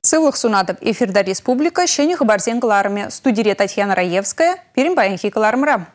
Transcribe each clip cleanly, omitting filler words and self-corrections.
Сывлых сунатов эфирда республика, щени хабарзен каларами. Студия Татьяна Раевская, перемпаянхи калармра.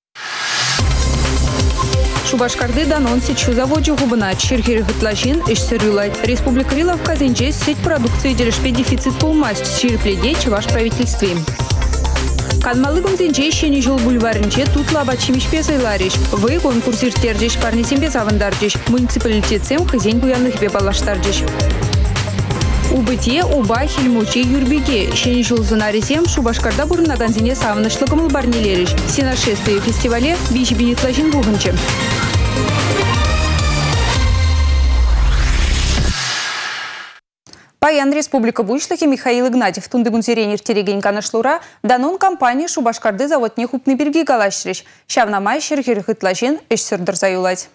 Шубашкарды данон сетчу заводе губна черхер гытлашин ишсерюлать. Республика Рила в Казинче сеть продукции делешпе дефицит полмасть черепледей ваш правительстве. Кадмалыгом зенче щени жол бульваринче тут лабачимиш песайлариш. Вы конкурсир тердиш парнисим песавандарчиш. Муниципалитетсем хозяин буянных бебалаштарчиш. Убытие, уба, хильмучи, юрбике. Щени жол зонарисем Шубашкарда бурна ганзине савнышлыком барнилериш. Все нашествия фестивале бич бинетлажин бугынче. Паян Республика Буйшлыхи Михаил Игнатьев тундыгунзеренер тереген канашлура данон компании Шубашкарды завод нехупны берги галашриш. Шавнамай шерхер хытлажин эшсердер заюлать.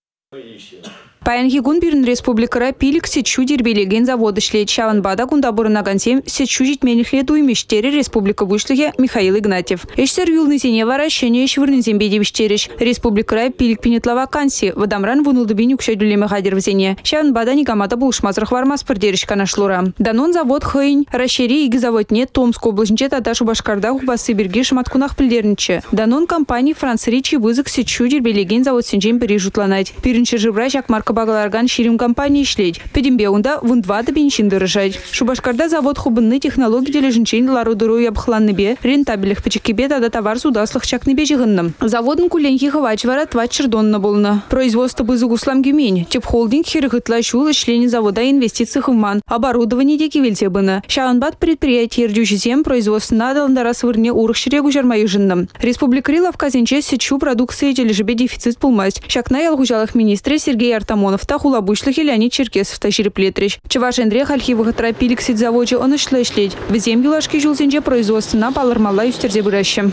Паян Гигун бирн республикара пилик сетчу дербелеген заводы шлет Шаванбада кундабурына гансем сетчу житменихле дуймештери Республика Буйшлыхи Михаил Игнатьев. Эшсер юлны зене варащение швырнызем бедевиштериш. Республикара пилик пинетла вакансии. Вадамран вунулдубин укшайдулеме хадер в зене. Шаванбада никамата булшмазрах вармас пырдеришка нашлура. Данон завод хыйн. Расшири иги завод нет Томску облачнче тата Шубашкарда хубасы берги шматкунах пыльдерниче. Данон компании Франц Ричи вызык сетчу дербелеген завод сенжем пережутланать. Пиринче жибра Марка Багаларган ширим компании шлеть. Педимбеунда вундвада бенчин дорожать. Шубашкарда завод хубынны технологии дележинчен ларудыру и обхланныбе рентабелях пачекебе тада товар судаслых чакныбе жигынным. Заводын куленхи хавачвара твачердонна болна. Производство бызыгуслам гюмень. Теп холдинг хирыгытлашул члени завода инвестиций хыман. Оборудование деки вельтебына. Шаванбад предприятие рдюжизем производство надаландара свырне урыхширегу жармайыжынным. Республика Рила в Казинче сетчу продукции дележебе дефицит пулмасть. Шакна ялгужалых министры Сергей Артамонов Тахула Буйшлыхи Леонид Черкесов Тащиреплетрич. Чавашендрек альхивых тропилик сеть заводе он ишлешлеть. В землю лашки жулзенже производство на палармала юстерзе быращем.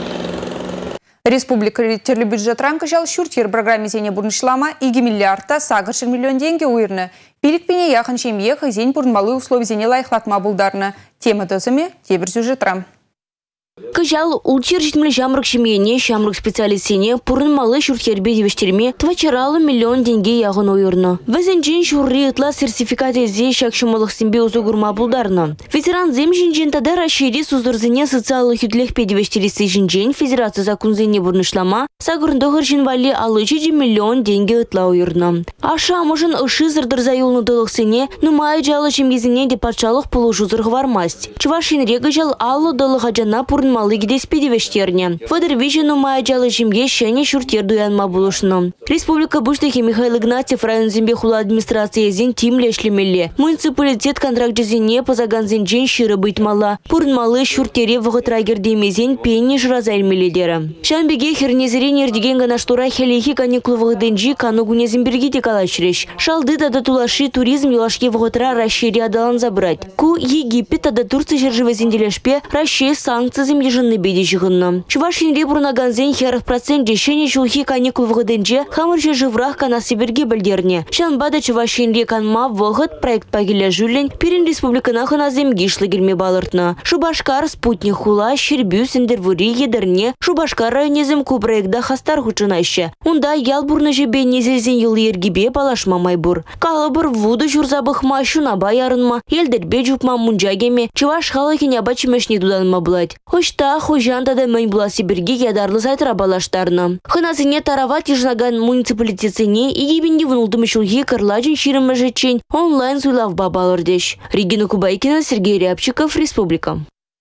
Республика терлибюджет ранка жал шуртир программе зене бурнышлама и миллиарда сагаршир миллион деньги уирны. Пилик пене яхан шемьех и зень бурнмалы услов зене лайхлатма булдарна. Тема дозами тебер сюжетрам. Кажал улчир житмле жамрак шемьене, шамрак специалистине, пурын малы шуртхербе девештерме, твачаралы миллион деньги ягын уйырны. Везенджин шурри ытла сертификате зе шакшымалых симбе узугурма булдарны. Ветеран зем жинджин тада расшири суздурзыне социалых ютлехпе девештеристы жинджин, федерация законзене бурнышлама, сагурндогыр жинвали алычиджи миллион деньги ытла уйырны. Аша можын ыши зырдырзаюлны дылықсыне, нумай жалы шемьезине депатшалық полужузырғы вармасть. Чувашин рега жал аллы дылыхаджана пурын малы гидес педевештерне. Федер вижену мая жалы жимге шене шуртер дуянма булушны. Республика Буйшлыхи Михаил Игнатьев район зембе хула администрация зен тимле шлемелле. Муниципалитет контракт жезине позаган зенжен ширы быть мала. Пурн малы шуртере вғытрагер демезен пенни жразайлмеледера. Шамбеге хернезерен ердеген ганаштура хелехи каникулы денжи кану гунеземберги текалашреш. Шалды тада тулаши туризм юлашке вғытра расшири адалан забрать. Ку Египет тада Турция жержеве зенделешпе расши санкции еженны беди жигынна. Чувашин ребруна ганзен херов процент дешене шулхи каникул вгаденже хамырже живрах кана сибирге бельдерне. Шанбада Чувашин реканма вгад проект пагиля жюлен перен республикана ханазем гишлы герме балыртна. Шубашкар спутник хула щербю сендервури едерне Шубашкар районезем ку проекта хастар хучынайще. Унда ялбурна жебе незелзен юл ергибе балашма майбур. Калабыр вуду журзабых машу на баярынма елдербе жупма мунджагеме Чуваш халахин ябачимешни дуданма блать. Хошта хожанта да мэн була сибирге ядарлы сайтра балаштарна. Ханасыне тарава тижнаган муниципалитетсене и ебенде внулдым шулхи карлажин ширым жечень онлайн суйлав бабалырдеш. Регина Кубайкина, Сергей Рябчиков, Республика.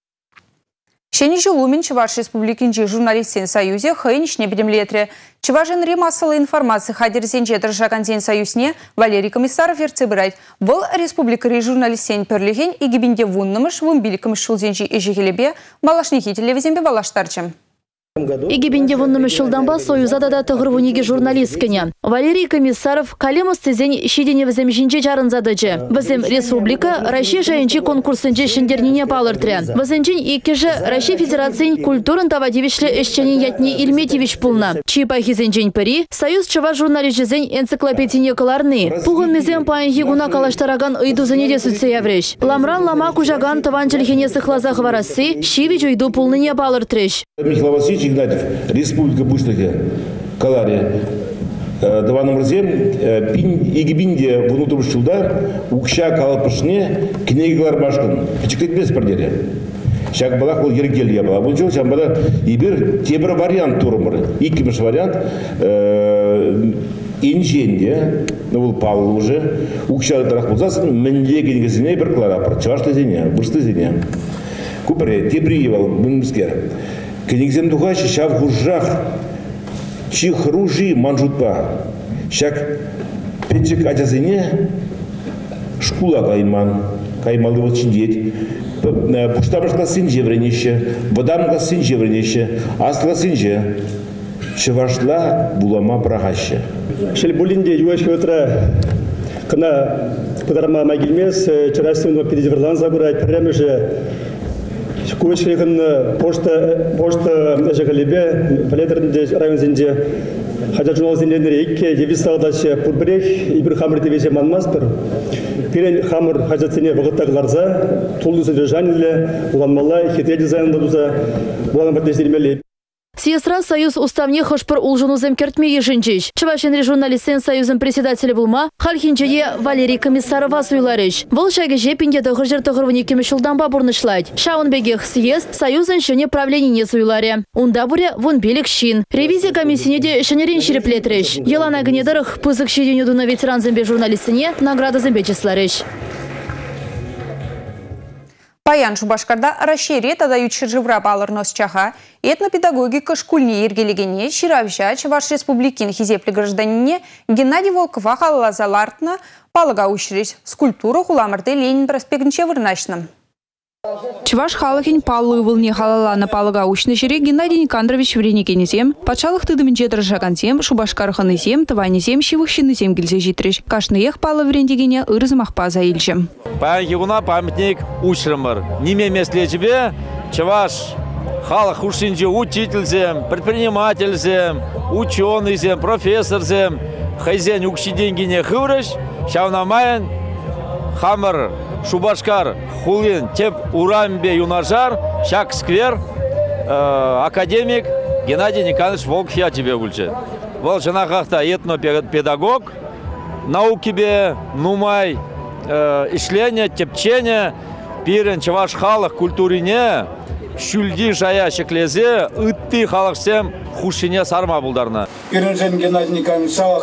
Щени жылумен Чуваш Республикинчи журналистен союзе хыйничне бедемлетре. Чувашин ремассалы информации хадерзенче Држакансен союзне Валерий Комиссаров ерцебирайт. Был республика журналистен перлихен и гибенде вуннымыш вумбиликом шулзенчи ежегелебе балашнихи телевизембе балаштарчым. Игибенде вуннымы шылданба союза да тығырвуниге журналисткіне. Валерий Комиссаров калемос тезен шедене візем жинче жарын задачы. Візем республика Россия жайынче конкурсынче шындернине балыртря. Візенчен иккеже Россия Федерациян культурын тавадевишле эшченен ятне Ильметьевич пулна. Чипа хизенчен пыри, союз чава журналистжезен энциклопедине каларны. Пуғын мезем паянхи гуна калаштараган ыйдузыне десутсе явреш. Ламран лама кужаган таванчелхене сыхлазах варасы, шивич ыйду пулныне балыртреш. Игнатьев, Республика Буйшлыхи, Калария. Даваным разем пин игибинде внутрь шулда укша калпышне книгалар башкын пичиктет без порделе. Шаг балах ол ергел я бала. Бунчул шам бала ибир тебір вариант турмыр. Иккимиш вариант инженде, ну был Павел уже укша тарах булзасын менде кенигесине бір кларапыр. Чавашты зене, бұрсты зене. Купре тебриевал бунскер. Кенигесен тухачы шав хужах чихружи манжутпа. Шак печек ачасыне шкула каймалы вот чиндеть. Пуштамышка сынже вренеше, водамга сынже вренеше, астла сынже. Чевашла булама прагаще. Шел булинде юашка утра, кына подарма магильмес, чарастын передеверлан забирать, прямо же Кучлихын пошта жагалебе, палетрінде районзінде, хотя журнал зендендері икке, девистағдачы пурбірех, ибір хамыр девесе манмаспыр. Пирен хамыр хажатсене вағыттағыларза, тулды содержаниле, уланмалай, хитре дизайнында дуза, бұланың бәтнештермелі. Съездра Союз уставне хошпыр улжунузем кертме ежинчиш. Чувашенри журналистен Союзом председателя булма, Хальхинчее Валерий Комиссарова суйларыш. Вол шагеже пинде тохыржер тохырвыни кемешулданба бурнышлать. Шаунбегех съезд Союзен шене правление не суйларе. Унда-буре вон белик щин. Ревизия комиссине шенерин шереплетреш. Елана гнедарых пызык щеденю дуна ветеран зембе журналистине награда зембе числарыш. Паян Шубашкарда расширет адаючы живра балырнос чаха, этнопедагогика шкульне ергелегене, Ширавжа, Чуваш республикин хизепле гражданине, Геннадий Волкова халала залартна, палага учрись, скульптура хуламырды Ленин проспектнче вырначным. Чуваш халахин паллы вылне халала на палага учны жире Геннадий Никандрович вреникенезем, пачалых тыдымынче дрожакансем, Шубашкарханызем, Таванезем, Шивыхщинызем гильзе житреш. Кашныех палы врендегене ырзымахпа заильчем. Паян памятник учрымыр. Неме меслечебе Чуваш халах ушинже учительзем, предпринимательзем, ученыйзем, профессорзем, хайзен укшиденгене хыврыш, шавнамайын хамыр Шубашкар хулин теп урамбе юнажар, шак сквер, академик Геннадий Никандрович Волков я тебе ульче. Вол жанахахта этнопедагог, наукибе нумай ишление, тепчение, пирен Чуваш халах культурине, шүлди жая шеклезе, ытты халах сем хушине сарма булдарна. Пиренжен Геннадий Никандрович шалах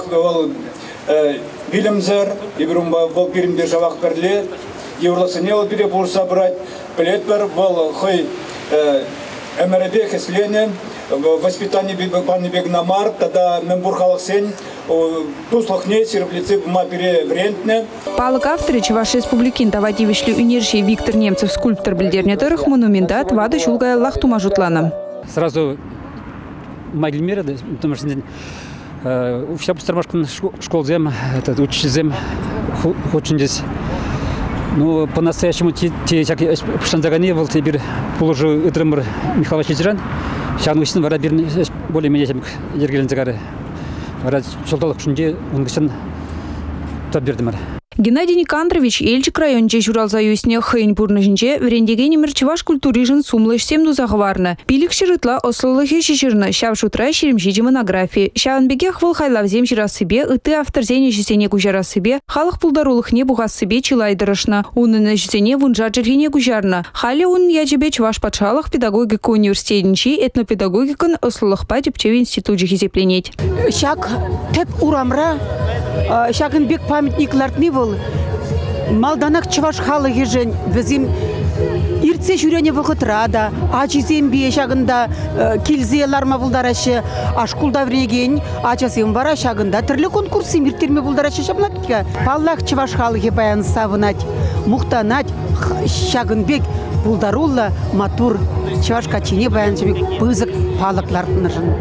билимзер, ибрумба бол пиримде шалах берле, Евросыне ол бире бурса брать, плетбер был хой МРБ хеслене, воспитание биг намар, тогда мембурхалах сень, туслахне, серплицы бума бире врентне. Палык авторы Чуваш республикин тавативишлі унершей Виктор Немцев скульптор бельдернетырых монументат вады шулгая лахтума жутлана. Сразу магильмера, потому что вся пустормашка школзем, учителзем, очень здесь. Ну, по-настоящему те всякие пшанзаганы был теперь положил Итрымыр Михаил Чижран. Сейчас он вара более-менее ергелензагары. Вара шолталык шунде он гысын табирдимар. Геннадий Никандрович Эльчик районче журалза юсне хейн бурнышынче врендегенемір Чуваш культурижын сумлыш семдузағы варны. Пилік шырытла ослылығы шешірні шав шутра шеремшеде монографии. Шаванбегех выл хайлавзем жирасыбе, ыты авторзене жесене кужарасыбе, халық пулдарулықне буғасыбе чилайдырышна. Унына жесене вунжа жергене кужарна. Халі он яжебе Чуваш патшалық педагогика университетінчи этнопедагогикын ослылықпа тепчев институт жехизепленет. Шак теп урамра, шагын бек памятниклартны был. Малданак Чуваш халы ежен візім иртсе жүрене вғытрада, ачизем бе шагында келзе ларма бұлдарашы, ашкулда вреген, ачасем бара шагында түрлі конкурсы миртерме бұлдарашы шабнатка. Паллах Чуваш халы баян савынать, мұқтанать шагын бек бұлдарулла матур Чуваш качине баян жібек бұзық палықлартынышын.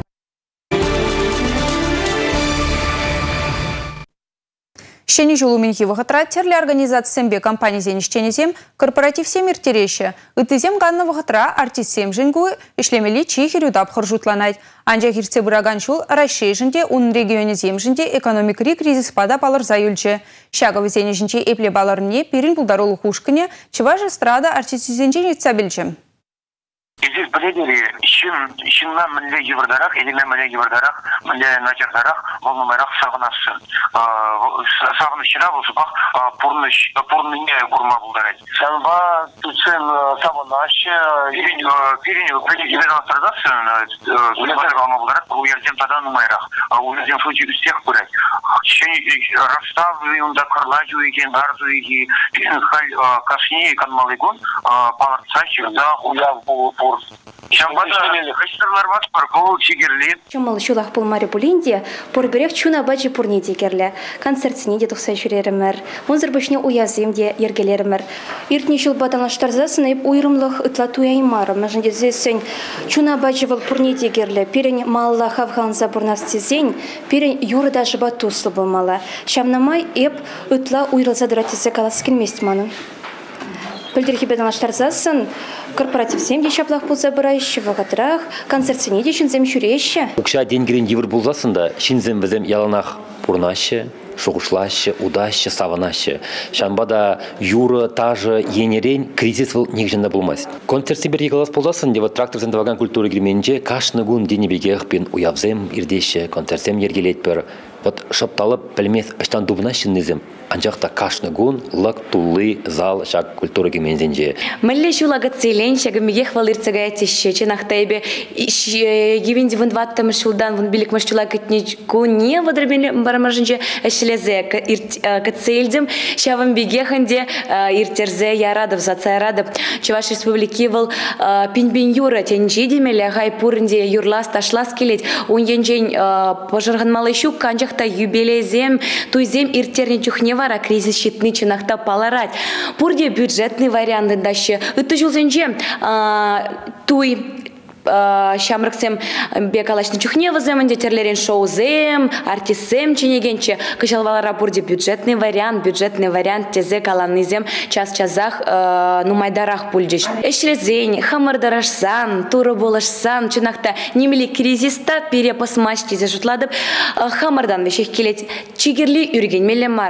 Щени жулуминхи вахатра терли организациям бе компании зенищенезем корпоратив семир тереща. Ытызем ганна вахатра артист сем жингу ишлемели чихи рюдап хоржутланать. Анжа хирце бураган шул расшейжинде ун регионе земжинде экономикри кризис пада балар заюльче. Щаговы зенежинче эпле баларне пирин булдарулу хушкыне Чуваш эстрада артист зенженец цабельче. Здесь бледнее, щенна мле евродарах, или мле евродарах, мле начердарах, волномерах саванашын. Саванашыра волшебах порныне курма булдарать. Шанба тучен саванаш, перень страдавшин, улетер калма булдарать, уярдем тогда нумайрах, уярдем случай всех курать. Расставы, унда карлажу иги, гарзу иги, перень кашни, канмалыгун, паларцачик, да, уяв пор. Чомал шулах пулмари булинде, порберех чуна баджи пурни дегерле. Концертсине де тухса жүреремер. Онзыр башне уязым де ергелеремер. Иртни шул батанаштарзасын еп уйрымлых ытлатуя имарым. Мәжінде зесен чуна баджи вал пурни дегерле. Перен малла хавханза бурнастезен, перен юры даже батуслы болмала. Шамнамай еп ытла уйрылза дыратезе каласкин местманы. Пөлдерхи батанаштарзасын корпоратив семьи шаплах пулза бырайшы вағатрах, концертсине де шинзем шүрейші. Укша денгерен евр булзасында шинзем візем яланах пурнашы, шоғышлашы, удашы, саванашы. Шамбада юры, тажы, енерен кризис был негженда булмас. Концертсен берге қалас булзасын, дева трактор зендаваган культуры грименже кашны гун денебегех пен уявзем ирдеші, концертсем ергелет бір. Вот шапталып пілмес аштан дубна шиннезем. Анжақта кашны гун, лак тулы, зал, шак культуры гримензенже. Мәлі жулага целен, шагымеге хвалырцага әтеші, чынақта ебе гевенде вон ваттамы шулдан, вон билік мәштула кітнечку, не вадрабені барамажынже әшілезе кәтсейлдім, шавым бегеханде иртерзе ярадып, заца ярадып. Чуваш республики вал пинбин юра, тенжи демелі, хайпурынде юрлас, ташлас келет, уньенжен пожарған малышу, канжақта юбелезем, туйзем иртерне чухне вара кризис щитны чынақта паларать. Пурде бюджетный вариант даще. Это жылзенже туй шамрыксем бекалашны чухне вазем, терлерен шоузем, артисем ченегенче. Кышалвалара пурде бюджетный вариант тезе каланызем час-часах нумайдарах пульдиш. Эшлезень, хамардарашсан, тура болашсан, чынақта немели кризиста перепосмаш тезе жутладып, хамардан вешех келет чигерли үрген мелемар.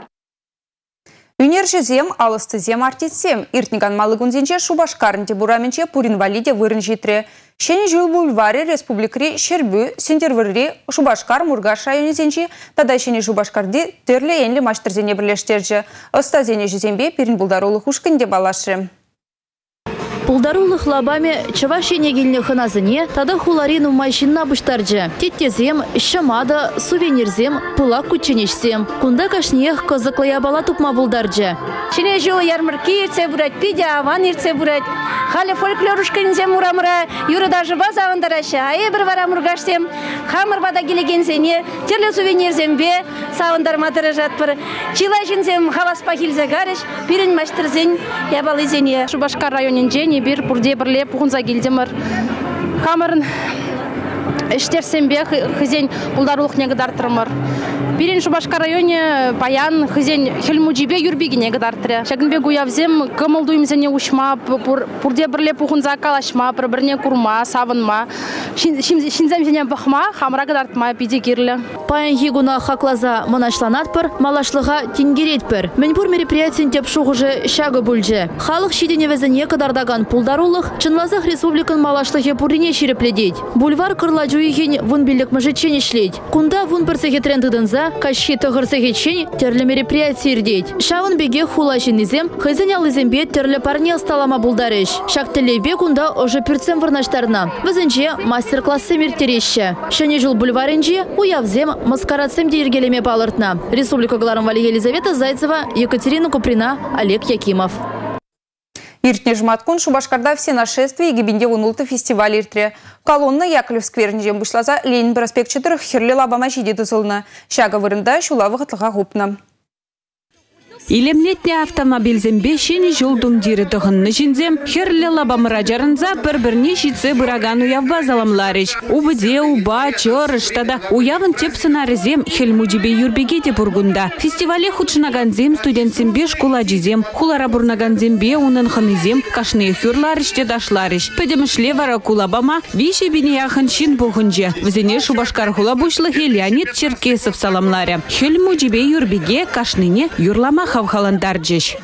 Юнержезем, алыстызем, артистсем. Иртниган малыгунзенче Шубашкарнте бураменче пуринвалиде вырын житре. Шені жыл бульваре республикри Шербю, Сентервырри, Шубашкар, Мургаш районезенче, тада шені Шубашкарди терлі енлі маштырзене бірлештерже. Остазене жезембе пирин булдарулы хушкінде балашы. Пулдарулых лабами чавашене гильне ханазыне, тада хуларину майшинна буштарджы. Теттезем, шамада, сувенирзем, пулак кученешсем. Кунда кашнех козаклая бала тупма булдарджы. Шине жо ярмарки ирце бурать, пидя аван ирце бурать. Хали фольклорушканзем урамра, юры даже база авандараша, а ебір вара мургашсем. Хамыр бада келегензене, терлі сувенирзембе, савандар матыры жатпыр. Чилажинзем хавас пахилзе гарыш, пирин маштырзен ябалызене. Шубашкар районинжен bir purde birle puğunza gildimir. Kamırın iştersembe hızen buldaruluk ne kadar tırmır. Birin Şubaşkar rayonu bayan hızen Helmucibe yürbeği ne kadar tırı. Şagınbe guyavzem kımılduyumzene uçma, purde birle puğunza kalaşma, birbirine kurma, savunma. Şinzemzene bakma, hamra kadar tırma bide girli. Паян хигуна хаклаза манашланатпыр, малашлыға тенгеретпір. Менпур мероприятиен теп шуғыжы шағы бүлжі. Халық шидене везіне кадардаган пулдарулық, чынлазах республикан малашлығы пурине шерепледет. Бульвар кырлажу еген вун билік мұжетчен ішлет. Кунда вун бірсеге трендыдынза, кашхи тұғырсегетчен терлі мероприятие ирдет. Шавын беге хулашын изем, хайзен алызембе терлі парне сталама булдарыш. Шактелебе кунда уже пүртсем вырнаштарна. Візінже мастер-классы мертереші. Шыне жыл бульварынже уявзем маскарадсем дейіргелеме балыртна. Республика Гларамвали Елизавета Зайцева, Екатерина Куприна, Олег Якимов. Иртне жматкун Шубашкарда все нашествия гибенде унулты фестиваль иртре. Колонна Яковлев сквернжем бушлаза Ленин проспект 4 херли лабама жиде дызылны. Шага вырында шулавы ғытлыға ғупна. Илемлетне автомобиль зембе шені жолдың дері тұғынны жінзем, херлі лабамыра жарынза бір-бірне шитсе бұраган уявба заламларыш. Убыде, уба, чорыш, тада уявын теп сынарызем, хелмудебе юрбеге де бұргында. Фестивале худшынаган зем, студентсембе школа жизем, хулара бұрнаган зембе унын хынызем, кашны хюрларыште дашларыш. Пөдемішле вара кулабама, више біне яхын шин бұғынже. Візене Шубашкар хула бұшлығы Леонид Черкесов саламларя. Хелмудебе юрбеге, кашныне юрлама хавхаландар жеш.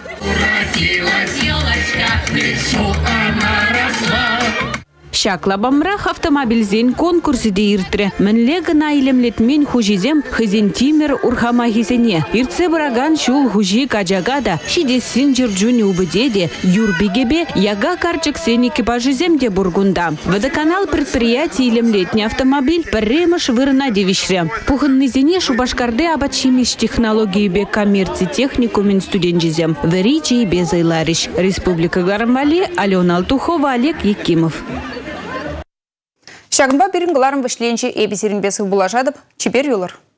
Шакла бамрах автомобильзен конкурсы де иртре. Мінлегі на илемлетмен хужизем хызен тимер урхама хизене. Иртсе бараган шул хужи каджагада шидесин жирджуни убыдеде юрбегебе яга карчык сен экипажизем де бургунда. Водоканал предприятий илемлетний автомобиль премыш вырна девишре. Пухынны зене Шубашкарды абачимиш технологии бе коммерции техникумен студенчизем. Веричи и безайлариш. Республика Гарамвали, Алена Алтухова, Олег Якимов. Шагынба берін ғыларым вышленші эбесерін бесік бұлажадып, чепер юлар.